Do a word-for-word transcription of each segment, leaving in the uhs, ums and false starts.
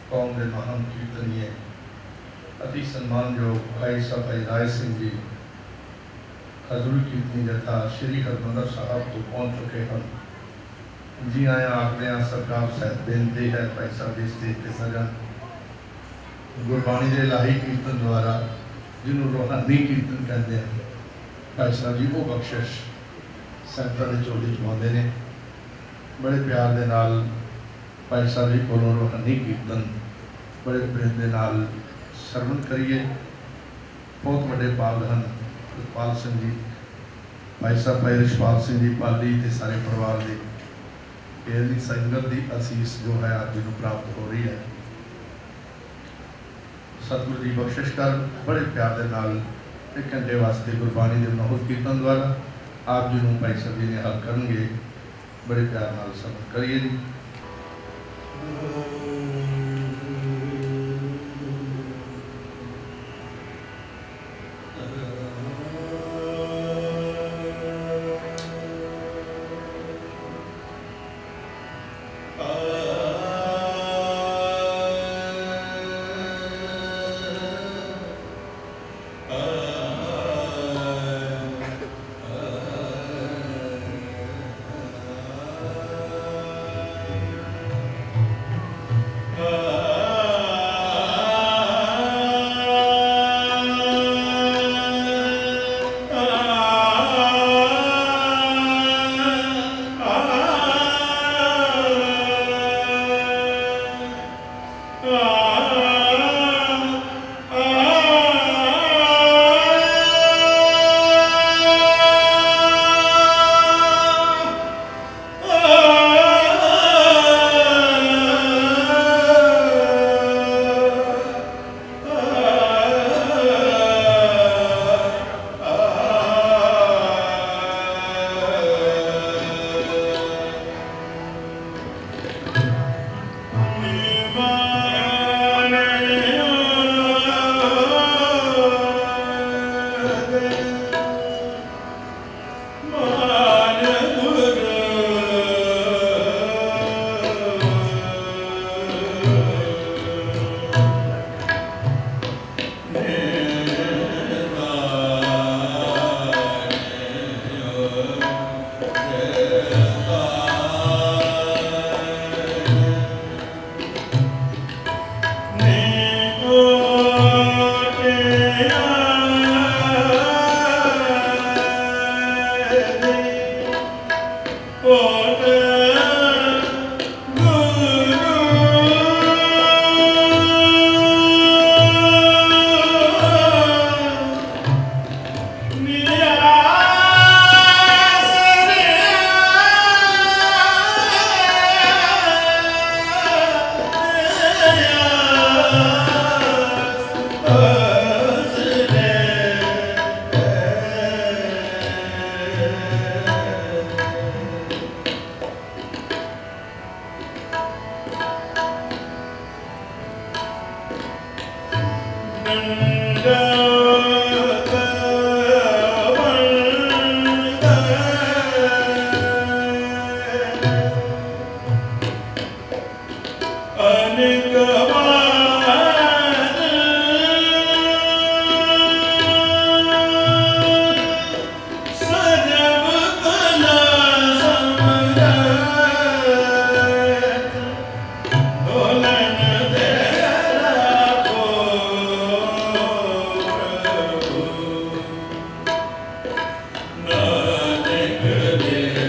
कौम के महान कीर्तनीय अति सम्मानयोग भाई साहब भाई राय सिंह जी हजूर कीर्तनी जथा श्री हरमंदर साहब तो पहुँच चुके हैं। जी आया आखने सरकार साहब बेनती है भाई साहब की स्टेज पर सजन गुरबाणी के इलाही कीर्तन द्वारा जिन्होंने रूहानी कीर्तन कहते हैं भाई साहब जी वो बख्शिश सैंतां की झोली चुमाते हैं। बड़े प्यार के नाल भाई साहब जी को रूहानी कीर्तन बड़े प्रेम के नाल सरवण करिए। बहुत बड़े पाल हैं रिशपाल सिंह जी भाई साहब भाई रिशपाल सिंह जी पाली ते सारे परिवार की इहदी संगत की असीस जो है आज जी प्राप्त हो रही है। सतगुरु जी बख्शिश कर बड़े प्यार के नाल एक घंटे वास्ते गुरबाणी के मनोहर कीर्तन द्वारा आप जी को भाई साहब जी ने हल करेंगे। बड़े प्यार नाल सरवण करिए जी।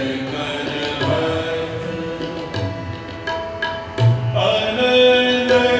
Amen.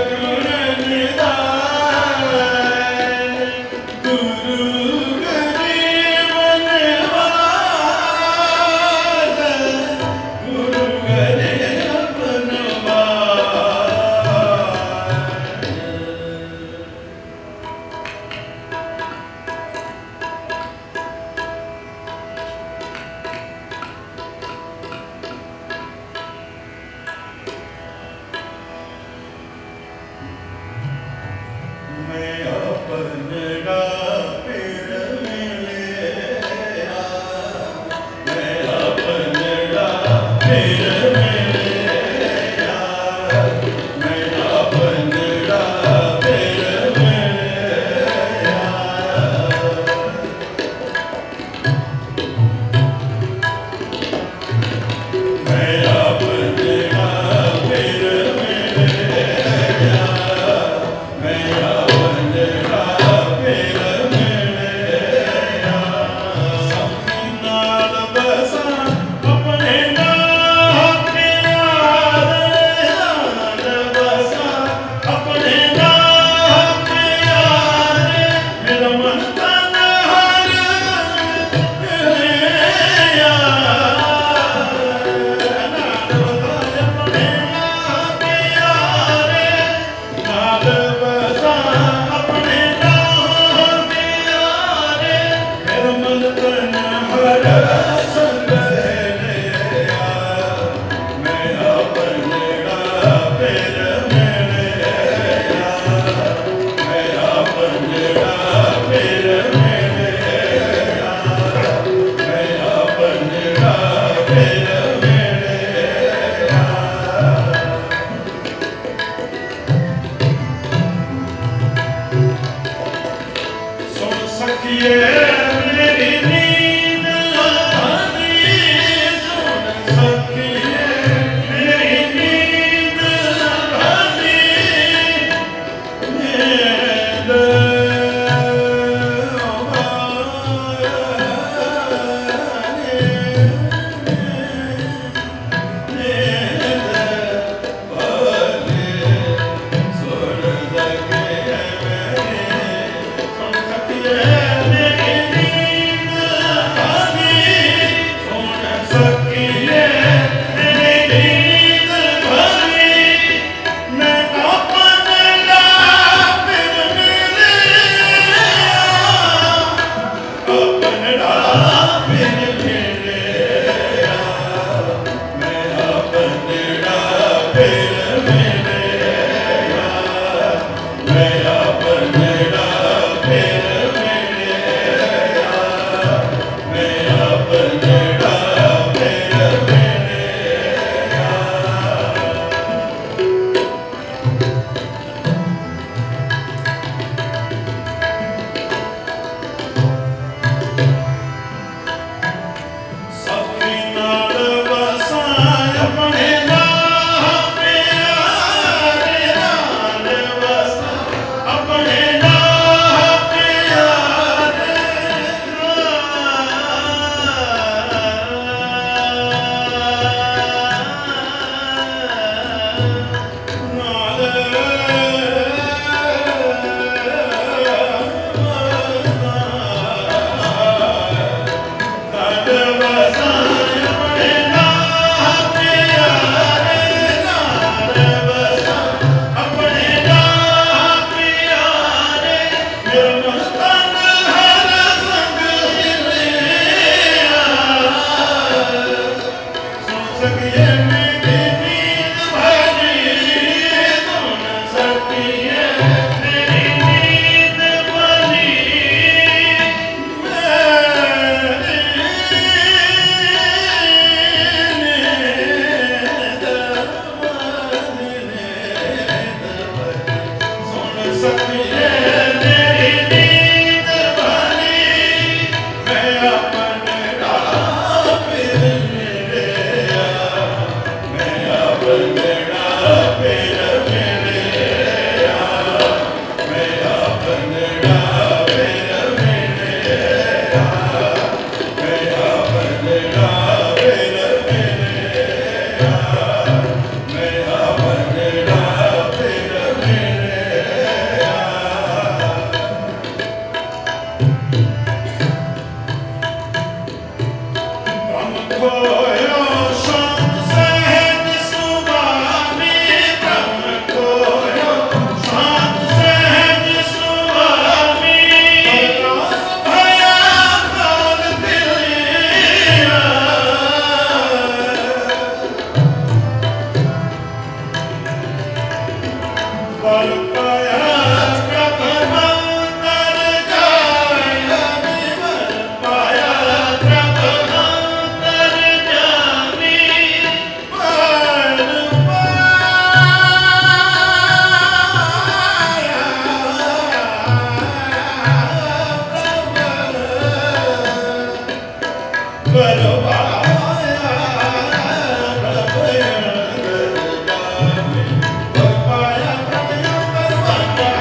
Bye.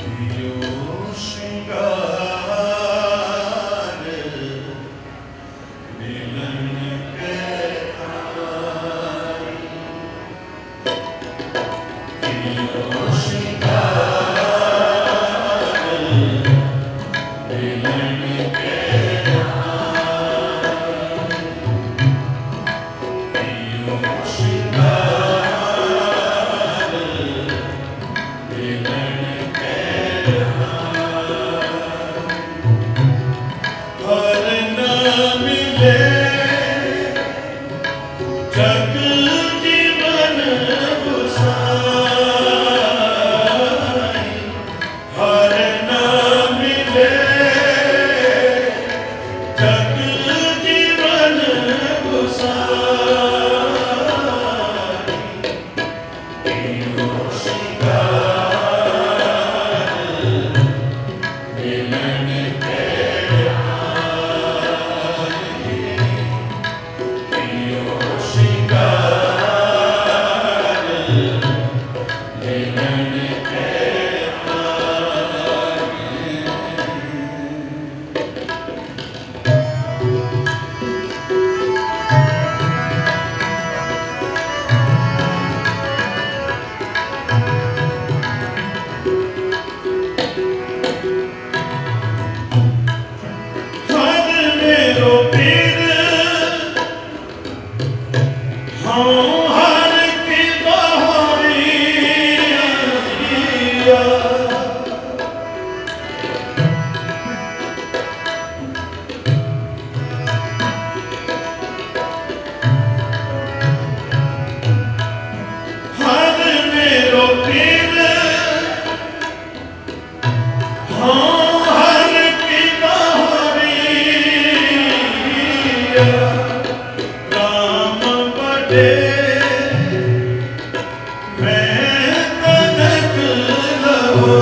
Oh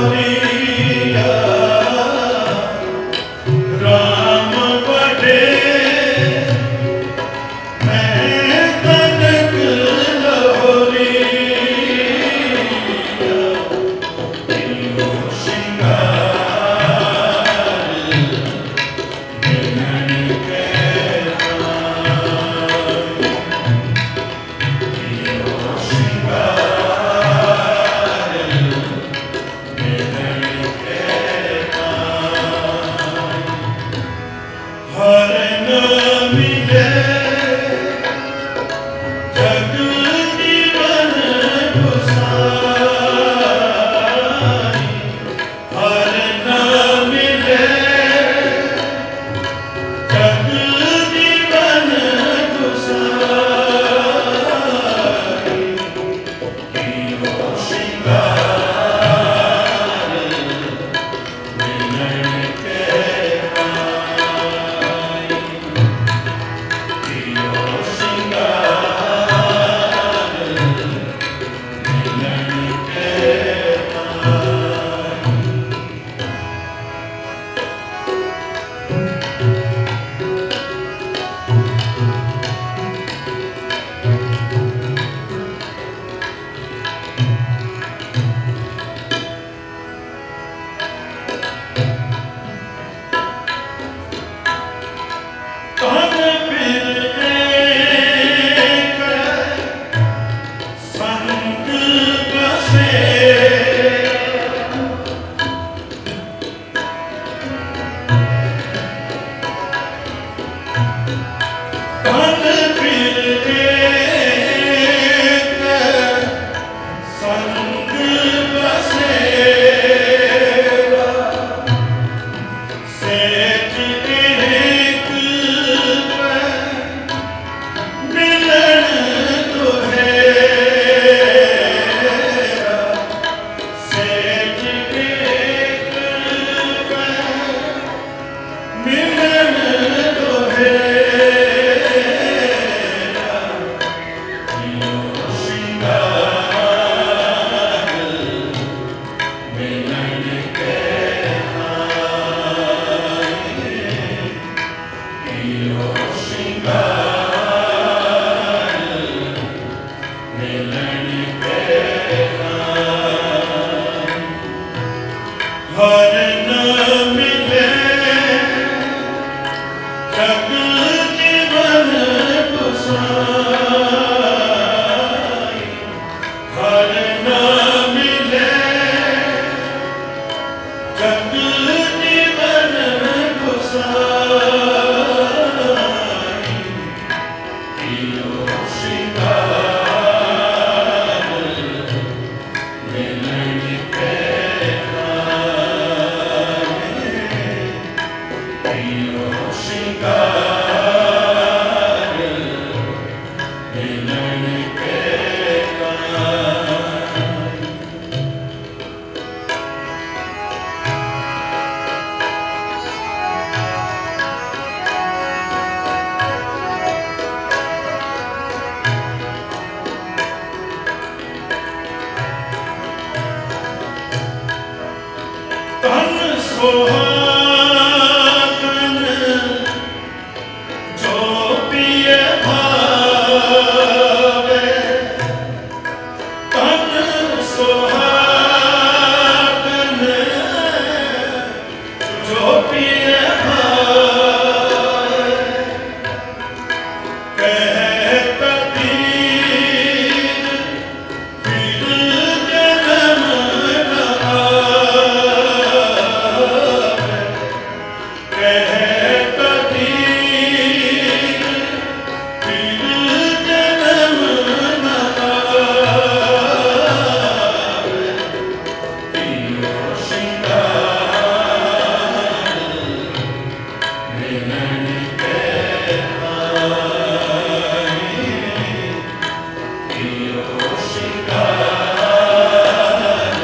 हर न मिले जग जीवन गुसाई, हर न मिले जग जीवन गुसाई, कियो श्रृंगार मिलन के सुहागन जो पिए भावे, तन सुहागन जो पिए भावे, कहे कबीर फिर जन्म न आवे, कहे कबीर फिर जन्म न आवे, कियो श्रृंगार मिलन के आई, कियो श्रृंगार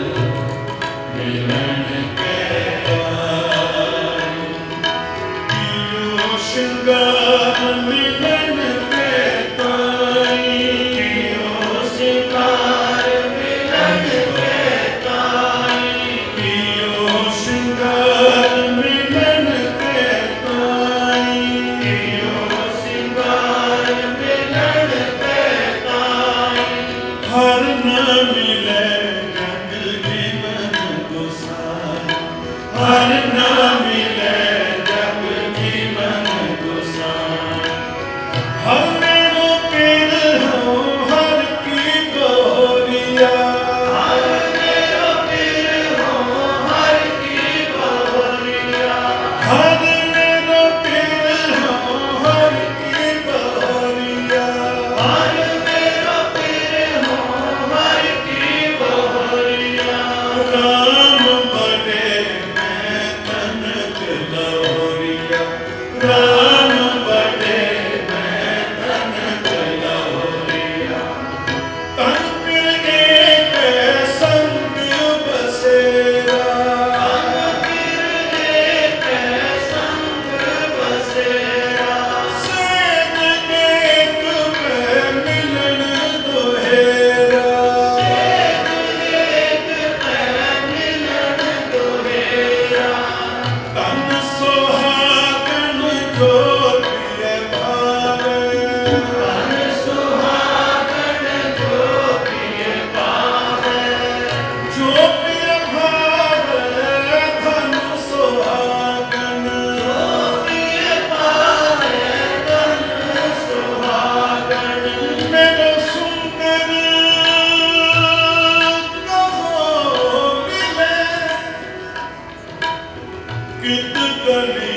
मिलन के आई, कियो श्रृंगार मिलन के आई, कियो श्रृंगार मिलन के आई, कियो श्रृंगार मिलन के आई, कियो श्रृंगार मिलन के आई, हर न मिले जग जीवन गुसाई, हर न मिले जग जीवन गुसाई, हर मेरो पीर हो हर की गोरिया, हर मेरो पीर हो हर की गोरिया, हर मेरो पीर हो हर की गोरिया, हर मेरो पीर हो हर की गोरिया, राम बड़े मैं तनक लहोरिया, राम बड़े मैं तनक लहोरिया, तन पिर एक संग बसेरा, तन पिर एक संग बसेरा, सेज एक पे मिलन दोहेरा, सेज एक पे मिलन दोहेरा, तन सुहागन जो पिए भावे, तन सुहागन जो पिए भावे, जो पिए भावे, धन सुहागन जो पिए भावे, धन सुहागन, मेरो सुंदर कहो मिले कित गली,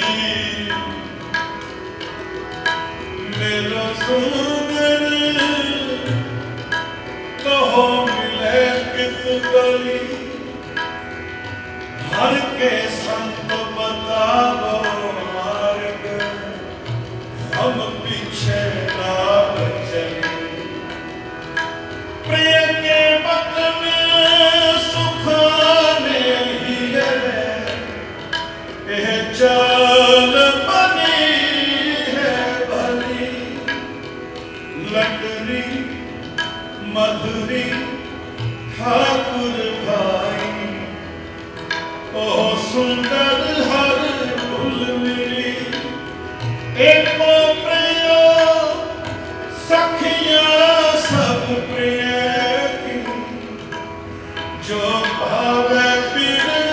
मेरो सुंदर कहो मिले कित गली, हर के संग बतावो मार्ग, हम पीछे ना चले, प्रिय के मत में सुखाने ही है, यह चाल बनी है भली, लटरी मधुरी ठाकुर भाई, ओ सुंदर हर फूल मिली, एको प्रियो सखिया सब प्रिय की, जो भावे पीर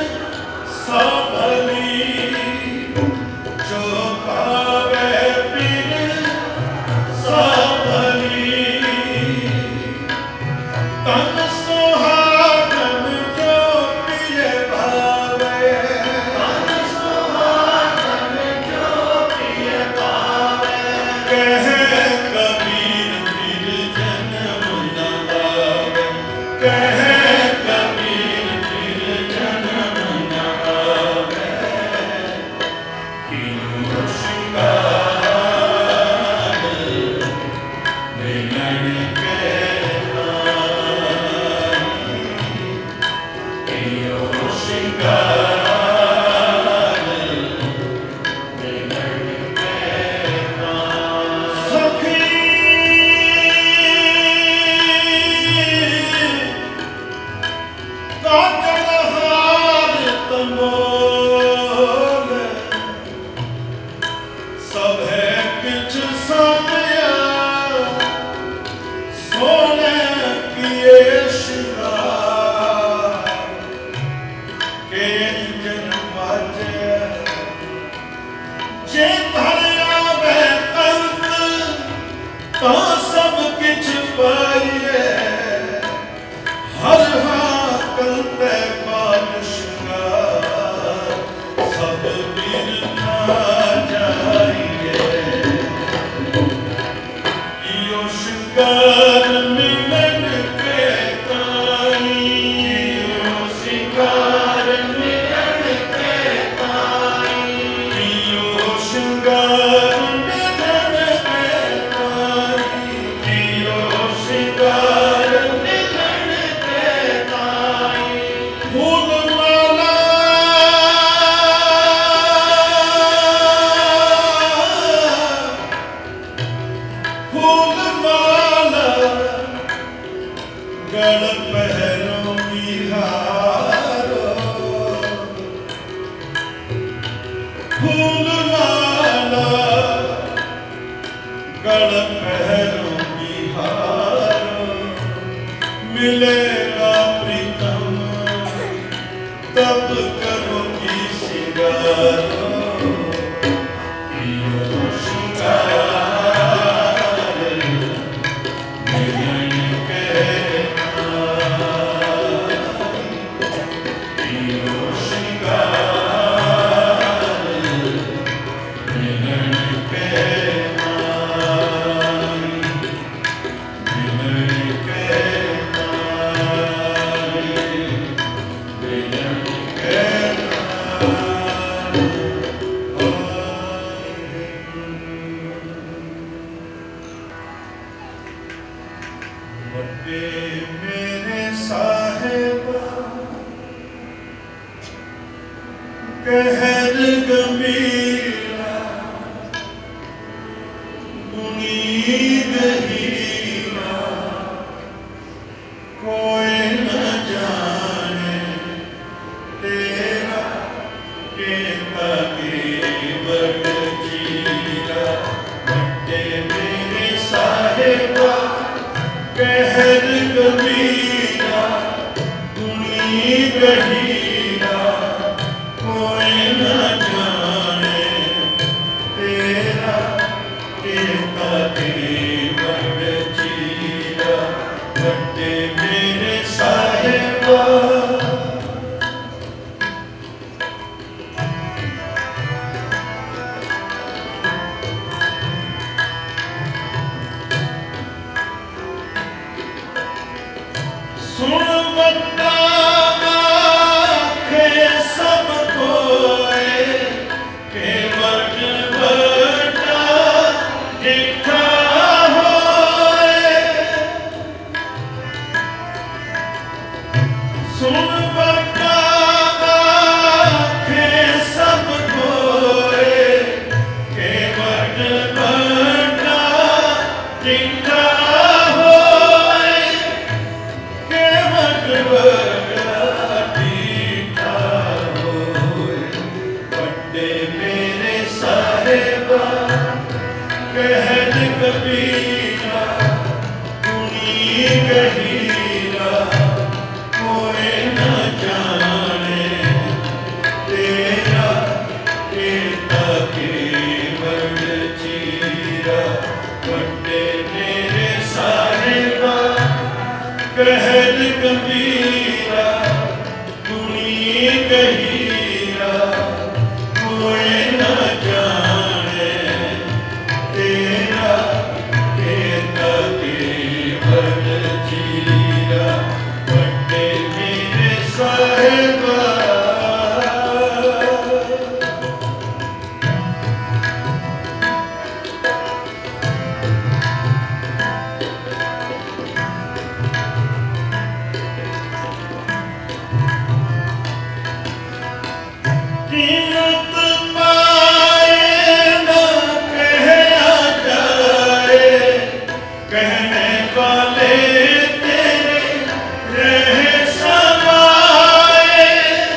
कीमत पाए न कहया जाए, कहने वाले तेरे रह समाए।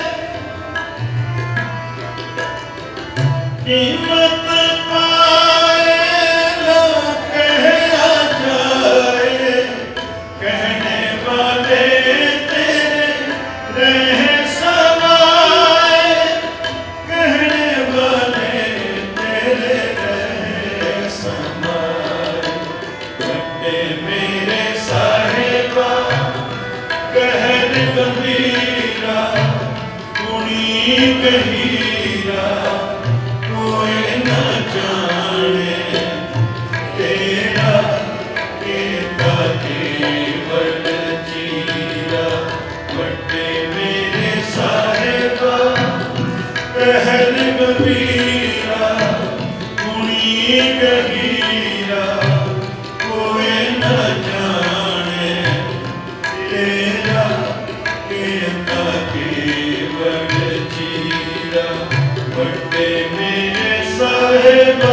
कीमत पाए न कहया जाए, कहने वाले तेरे रह समाए, कहने वाले तेरे रह समाए। बड़े मेरे साहिबा कहर गंभीरा, गुणी गहीरा, कोई न जाने तेरा केता केवल जीरा। बड़े मेरे साहिबा कहर गंभीरा, गुणी गहीरा, कोई न जाने तेरा केता केवल जीरा। बड़े मेरे साहिबा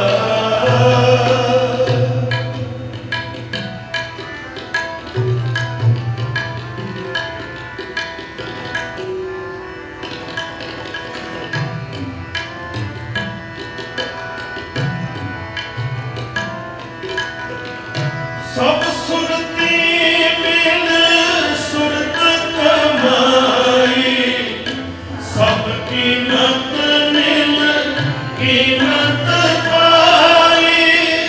सब सुरती मिल सुरत कमाई, सब कीमत मिल कीमत पाई।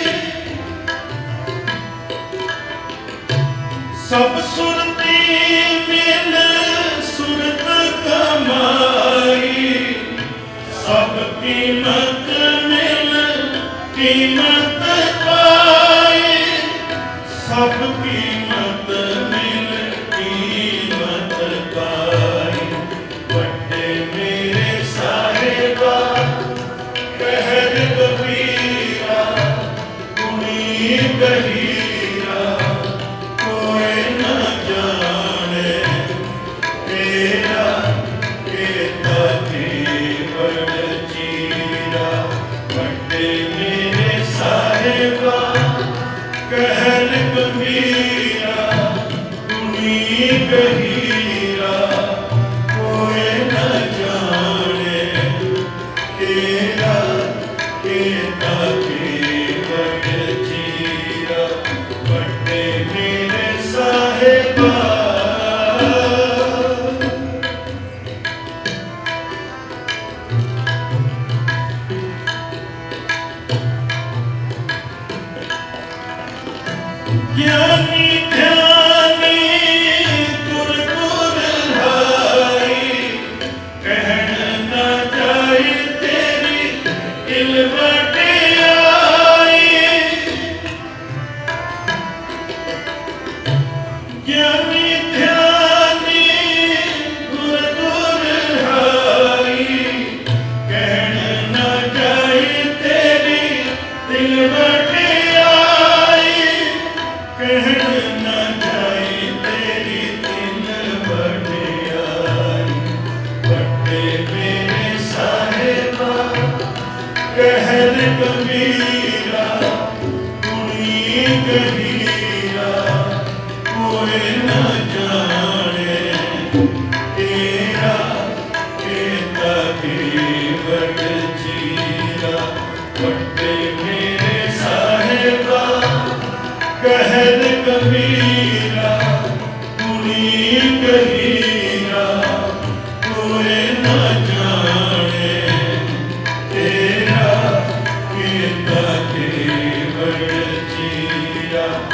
सब सुरती मिल सुरत कमाई, सब कीमत मिल कीमत पाई। सब कीमत मिल कीमत पाई। बड़े मेरे साहिबा कहर गंभीरा, गुणी गहीरा, कोई न जाने तेरा केता केवल जीरा। बड़े मेरे साहिबा कहर गंभीरा, गुणी गहीरा, कोई न जाने तेरा केता केवल जीरा। बड़े मेरे साहिबा ज्ञानी ध्यानी गुर गुर हाई, कहन न जाए तेरी इल्म वडियाई। ज्ञानी ध्यानी गुर गुर हाई, कहन न जाए तेरी इल्म वडियाई। कहन न जाए तेरी तिल वडियाई। बड़े मेरे साहिबा कहर गंभीरा, गुणी गहीरा, कोई न जाने तेरा केता केवल जीरा। बड़े मेरे साहिबा कहर गंभीरा, गुणी गहीरा, कोई न जाने तेरा केता केवल जीरा।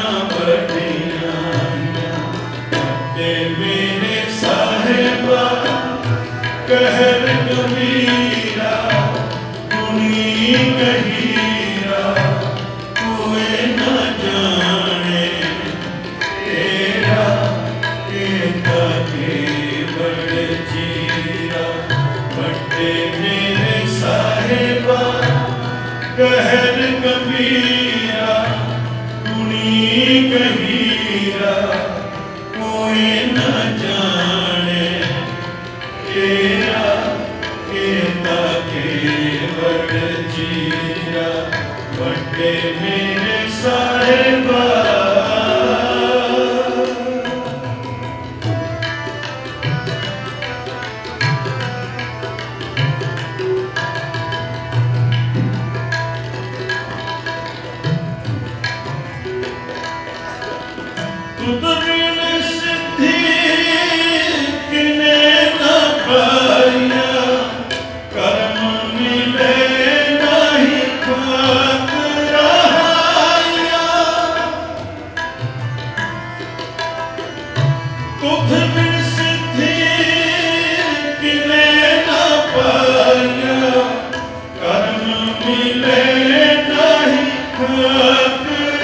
बड़ियाइयां बड़े मेरे साहिबा कहर कबीरा गुणी गहीरा कोई न जाने तेरा केता केवल जीरा बड़े मेरे साहिबा कहर कबीरा गुणी गहीरा कोई न जाने तेरा केता केवल जीरा बड़े मेरे साहिबा तुद बिन सिद्धि किने न पाया कर्म मिले नहीं खाक रहाया तुद बिन सिद्धि किने न पाया कर्म मिले नहीं खाक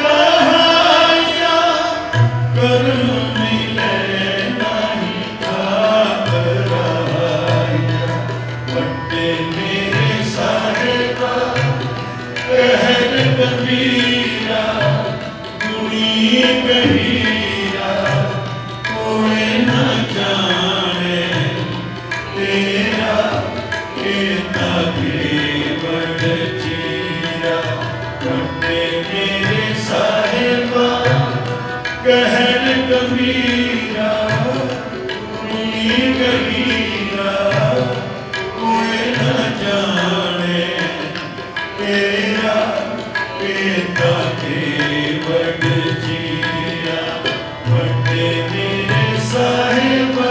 कर्म मिले नहीं खाक रहाया बड़े मेरे साहिबा कहर कबीरा गुणी गहीरा कोई न जाने तेरा केता केवल जीरा बड़े मेरे साहिबा कहर कबीरा गुणी गहीरा कोई न जाने तेरा केता केवल जीरा बड़े मेरे साहिबा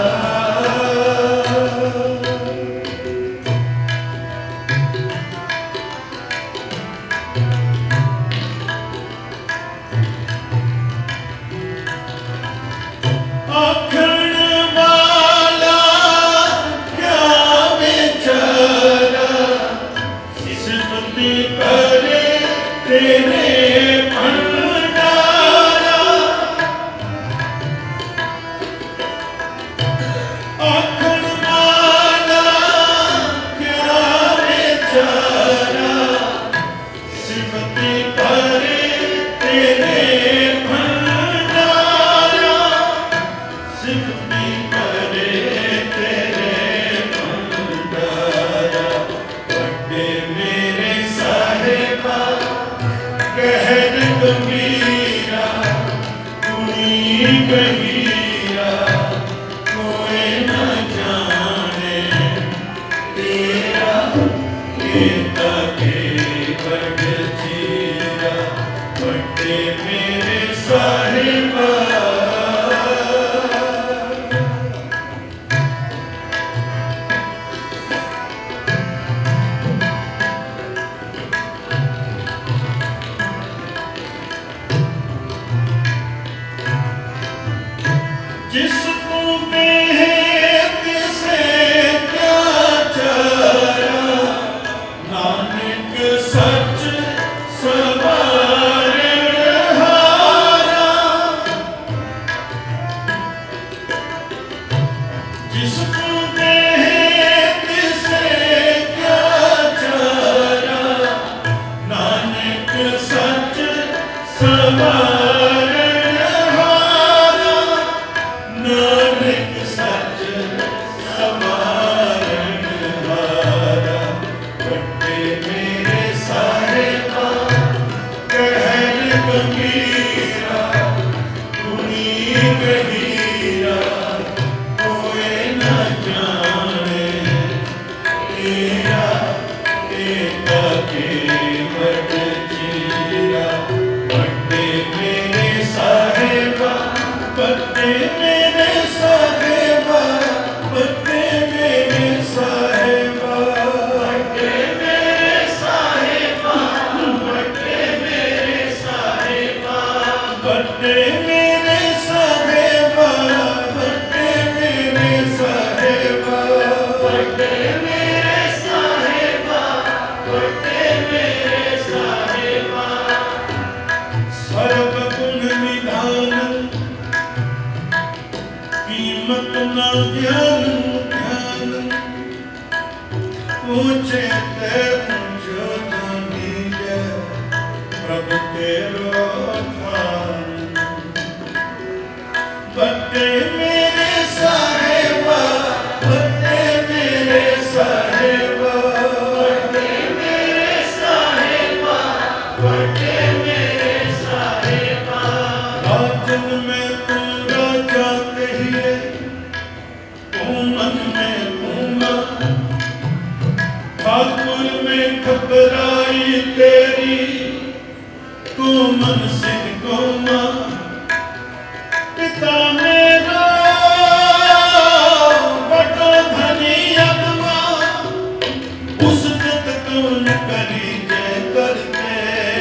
आखण वाला क्या बेचारा सिफती करे तेरे भंडारा आखण वाला क्या बेचारा सिफती करे तेरे सिफती करे तेरे भंडारा बड़े मेरे साहिबा कहर कबीरा गुणी गहीरा कोई न जाने तेरा केता केवल जीरा बड़े मेरे साहिबा जिसको देहे तिसे क्या चारा नानक सच सवारण हारा जिसको देहे तिसे क्या चारा नानक सच सवारण नानक सच सवारण हारा बड़े मेरे साहिबा कहर कबीरा गुणी गहीरा कोई न जाने तेरा केता केवल जीरा बड़े मेरे साहिबा बड़े मेरे साहिबा बड़े मेरे साहिबा बड़े मेरे साहिबा बड़े मेरे साहिबा बड़े मेरे साहेबा, बड़े मेरे साहेबा, बड़े मेरे साहेबा, बड़े मेरे साहेबा। सर्व गुण निधान कीमत न ज्ञान ध्यान, ऊंचे ते ऊंचो जानी जय प्रभु तेरो थान। बड़े मेरे साहेबा, बड़े मेरे साहेबा, बड़े मेरे साहेबा, बड़े मेरे साहेबा। राजन में तू राजा कहिए, तू मन में घूमा, ठाकुर में घबराई तेरी, तू मन सिंह को मां। पिता मेरा बड़ो धनी अगवा, उस जत कौन करी जय करते,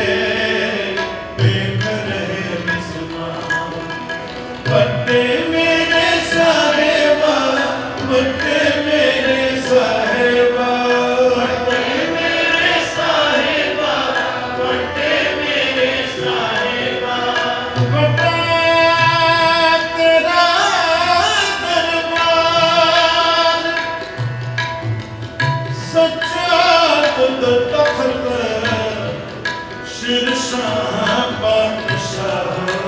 बेघर है बिस्मा। बड़े मेरे साहेबा, बड़े मेरे साहेबा, बड़े मेरे साहेबा, बड़े मेरे साहेबा। बड़ा तेरा दरबार, सच्चा खुद तख्त, शेरशाह बादशाह,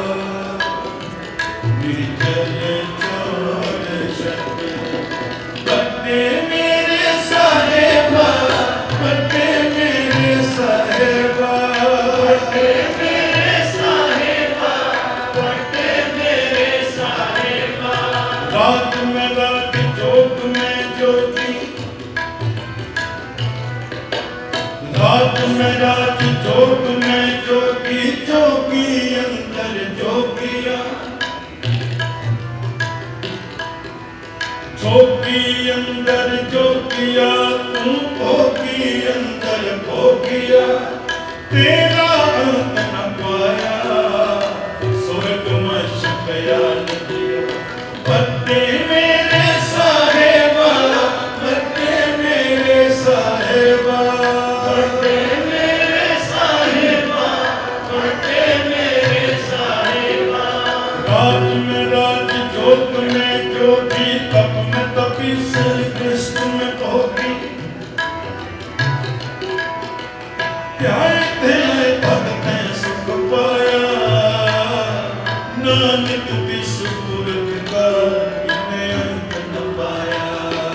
निर्जल चोर शक्ति। बड़े मेरे साहेबा, बड़े मेरे साहेबा, बड़े मेरे साहेबा, बड़े मेरे साहेबा। रात में रात जोग में जोगी, रात में रात जोग में जोगी, जोगी अंदर जोगिया, जोगी अंदर जोगिया, तू भोगी अंदर भोगिया। तेरा अंत न पाया, स्वर्ग में शक्या दिया। बड़े मेरे साहेबा, बड़े मेरे साहेबा, बड़े मेरे साहेबा, बड़े मेरे साहेबा। रात में रात जोग में जोगी, तप में तपी, श्री कृष्ण में भोगी। ध्याय ध्याय भगतें सुख पाया, नानक की सूरत का इन्हें अंत न पाया।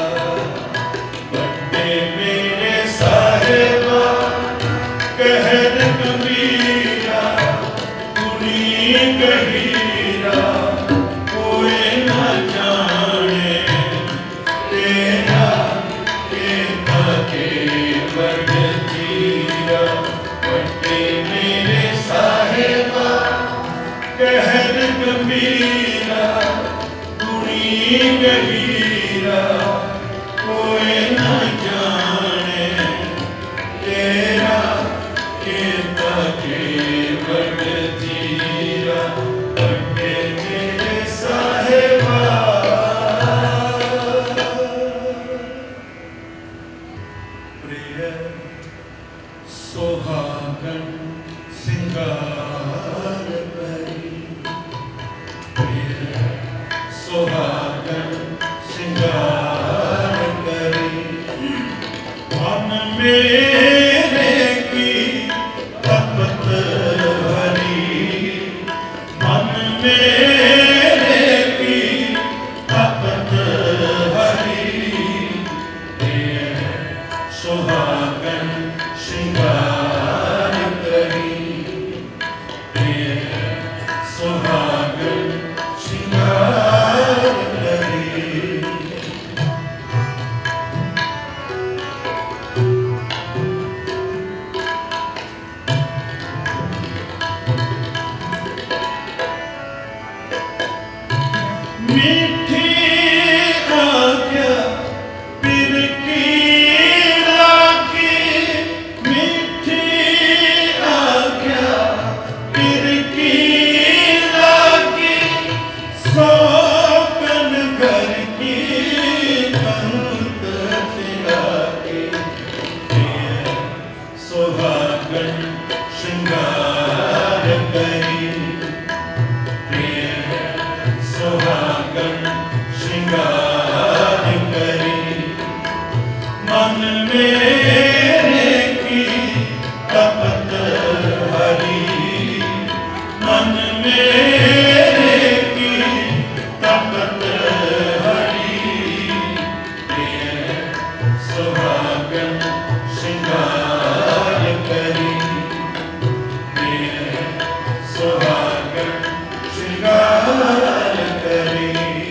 बड़े मेरे साहेबा, कहर कबीरा, तुनी गहीरा, कोई न जाने तेरा केता के वर्ग जीरा। बड़े मेरे साहेबा, कहर गंभीरा, तुनी गहीरा, कोई न जाने तेरा केता के वर्ग जीरा। बड़े मेरे साहेबा। प्रिय सोहागन सिंगार करी, प्रिय सोहागन सिंगार करी। मन मेरे की तपत हरी, मन मेरे की तपत हरी। प्रिय सुहागन श्रृंगार करी, प्रिय सुहागन श्रृंगार करी। मीठी आज्ञा पीर की राखी, मीठी आज्ञा पीर की मेरे की तपत हरी, मन मेरे की तपत हरी, सुहागन श्रृंगार करी, सुहागन श्रृंगार करी।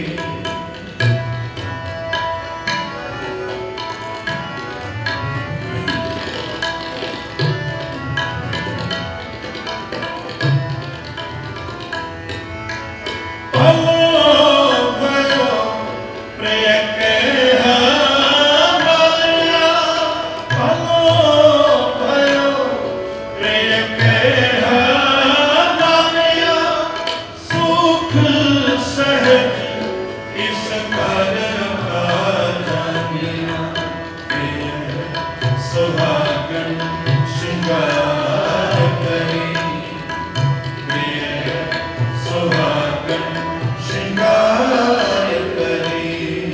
सुहागन श्रृंगार करी, सुहागन श्रृंगार करी।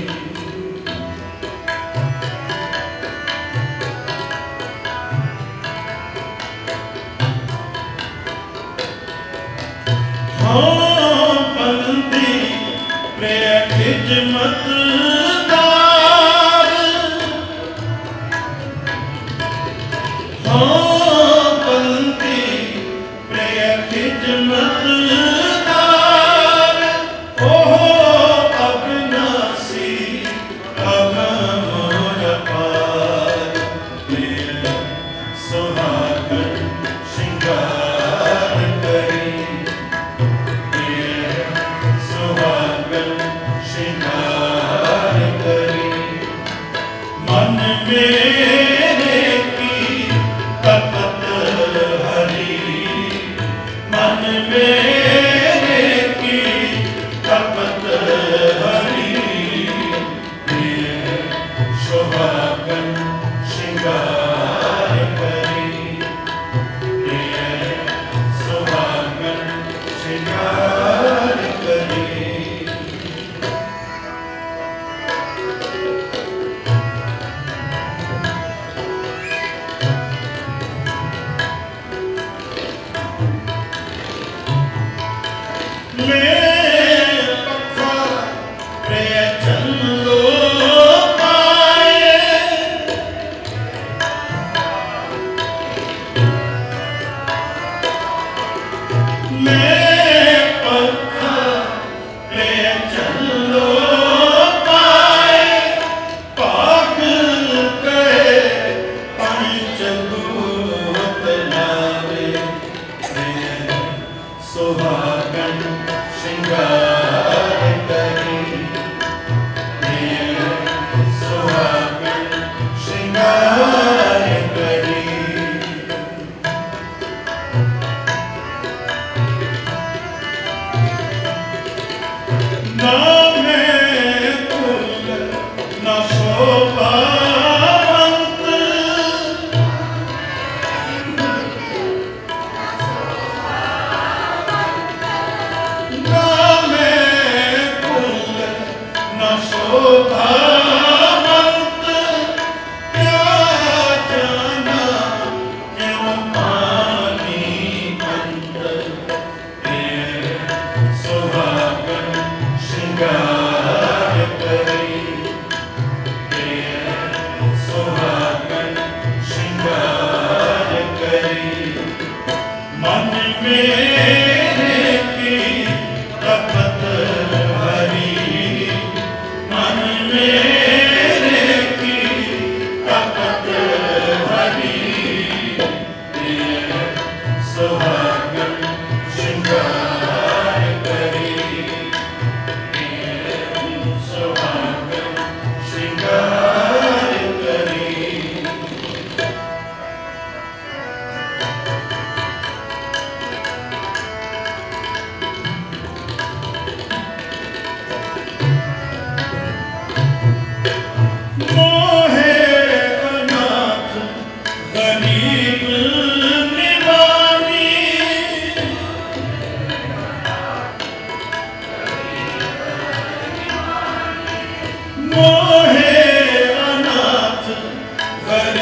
हाँ बंदी प्रिय खिजमत खिजमतदार, ओहो अविनाशी अगम अपार, सुहागन श्रृंगार करी, सुहागन श्रृंगार करी, मन मेरे की तपत हरी, मन मेरे की तपत हरी, सुहागन श्रृंगार करी, सुहागन श्रृंगार करी। सुहागन श्रृंगार करी, सुहागन श्रृंगार करी। ना मैं फूल न शोभावंत, शोभावंत, क्या जाना क्यों पानी अंत, सुहागन श्रृंगार करी, सुहागन श्रृंगार करी, मन मेरे की तपत हरी, मन मेरे की तपत हरी, सुहागन श्रृंगार करी, सुहागन श्रृंगार करी। मोहे अनाथ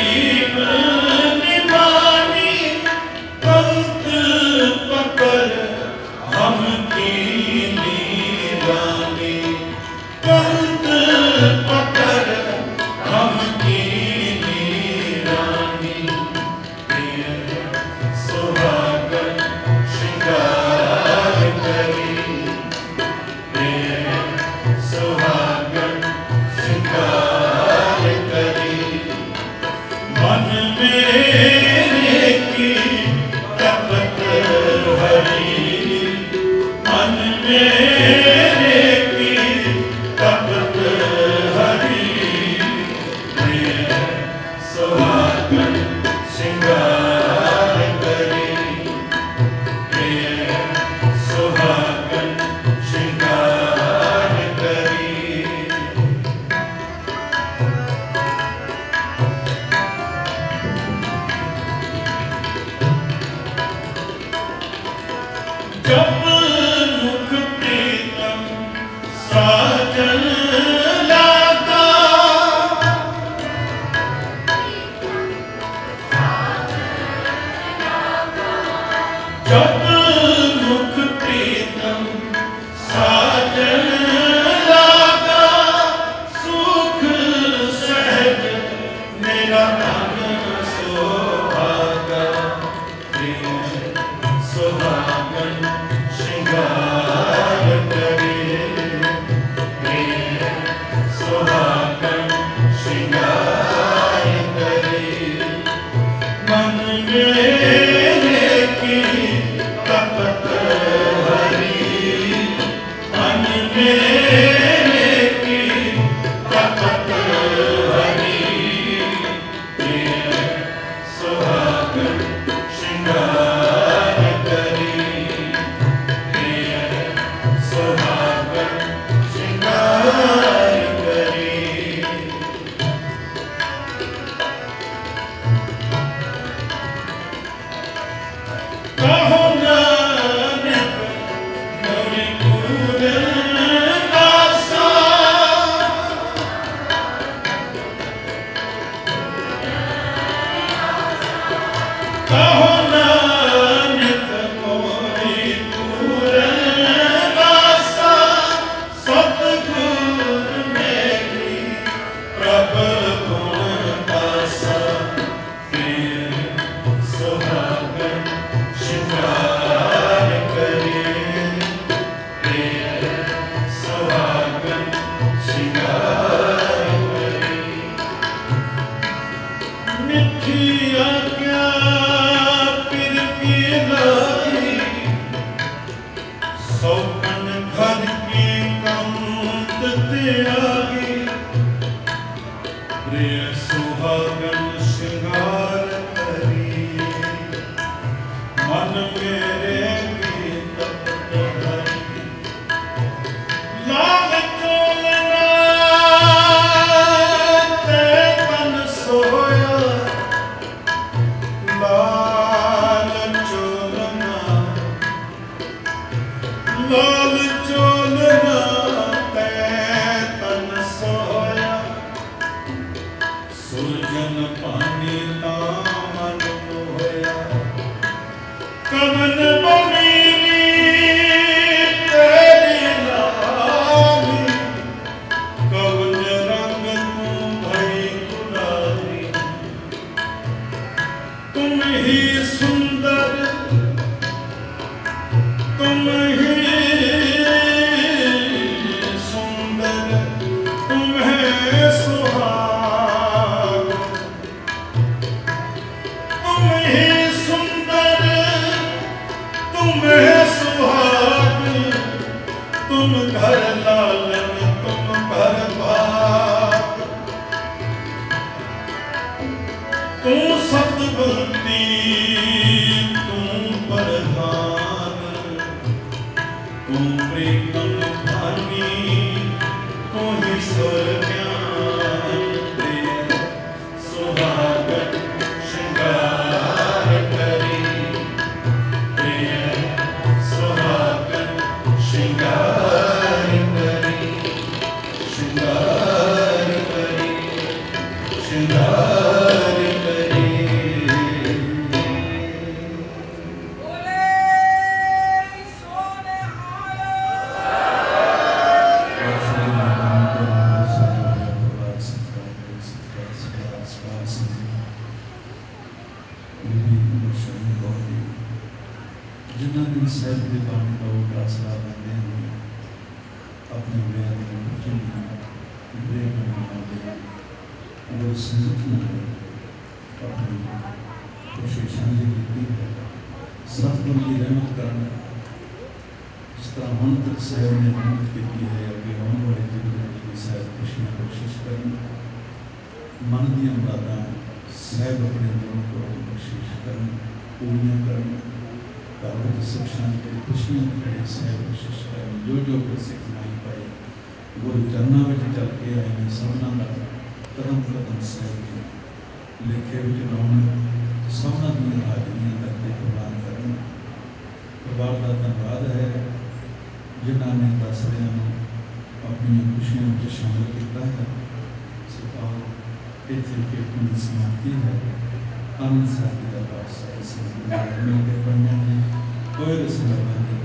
तरह हुण तक साहिब ने मेहनत की है अगे आने वाले दिन में साहिब खुशियां कोशिश करन मन दी मुरादां साहिब अपने अंदरों को कोशिश करन पूरियां करन घर सुख शांति खुशियां खड़े साहिब कोशिश करन जो जो कुछ कमाई पाए गुरु चरणा में चल के आए हैं सबना का कदम कदम साहिब लिखे विच लाउण सबना दी हाजरियां करके प्रवान करन परिवार का धन्यवाद है जिन्होंने दस रहा अपन खुशियों में शामिल किया है सरकार इतने कीर्तन की समाप्ति है आनंद साथी का पास मिल के पढ़ने में कोई रस्म नहीं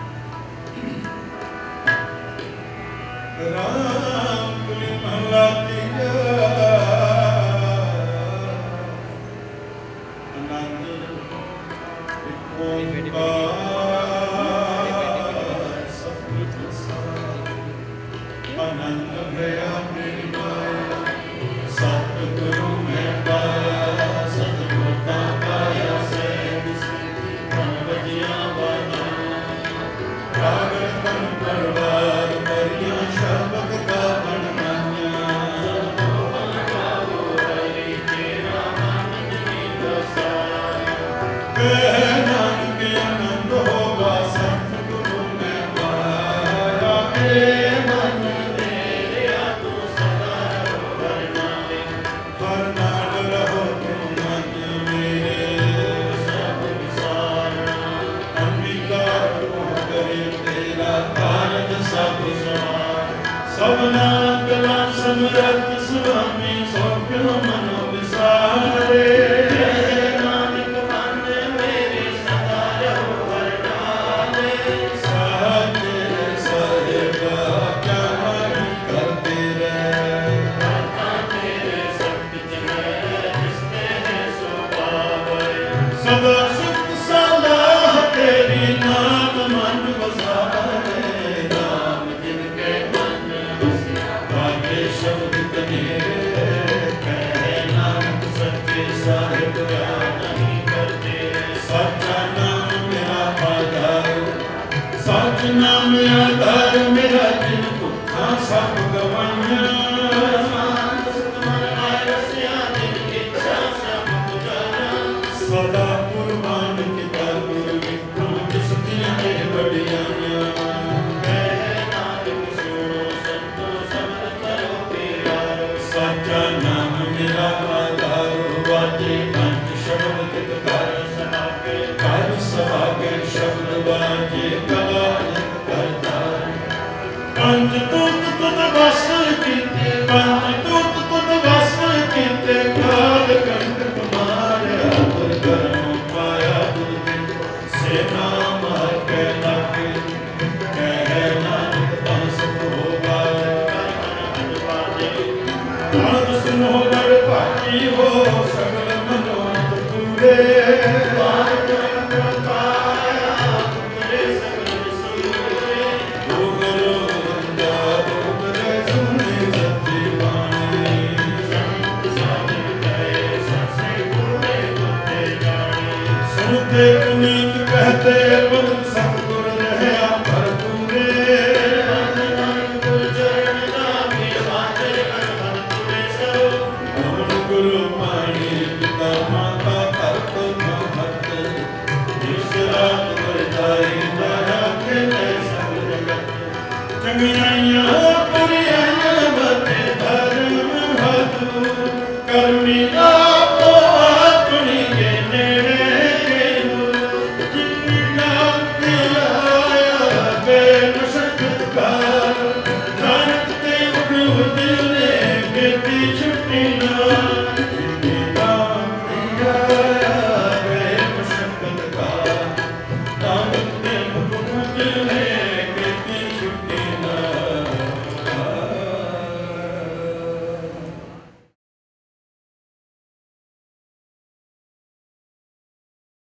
राम कुली महला तीजा आनंद एक ओंकार आनंद भया मेरी माया सतगुरु मैं पाया सतगुरु का पाया से बजिया वादा रागर बन परवार परिया शबद का बन मान्या हरि तेरा आनंद की दसाया कह नानक आनंद होगा सतगुरु मैं पाया हे मन सबना कला समरथ स्वामी सौंप्यो मनो विसारे नानक मन मेरे सदा रहो वरदाने साथे साहिबा क्या मन करते रहे करता तेरे सब जगह जिसने है सो पावे सदा सुख सलाह तेरी नाम मन बसाए शब्द कनेरे कहे नानक सच्चे साहिब क्या नहीं करते सच्चा नाम मेरा आधार सच नाम आधार मेरा जिन दुखा सब गवाइया सदा कुर्बान किता गुरु विक्रम जिसदियां बड़ियां सच्चा नाम मेरा आधार वाजे पंच शब्द तित कर समागे कर सभागे शब्द वाजे कला करता पंच तूत तुद वस कीते पंच तूत तुद वस कीते काल कंठ कुमार अपर करम पाया गुरु से नाम हर के लागे कह नानक पास हो गाए नाद सुनो बड़ भागी हो सकल मनोरथ पूरे डोगरो गंगा डोगरे सुनी सच्ची बाणी सुनते पुनीत कहते बदल सतगुर रहा भरपूरे गुरु पाणी पिता माता धरत महत जिस रात बरदाई दाया खेले सब जगत चंगियाइयां